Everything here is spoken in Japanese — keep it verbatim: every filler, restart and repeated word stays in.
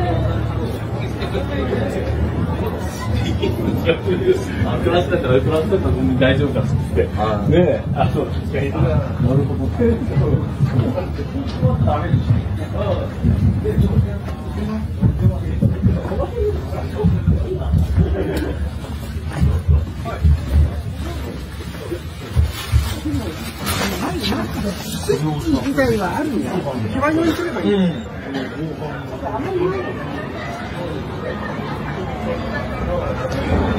クラスだったらクラスだったら大丈夫だっつってねえ、あ、そうなるほどね。 以外はあるんや。際乗りすればいい。うん。あんまりない。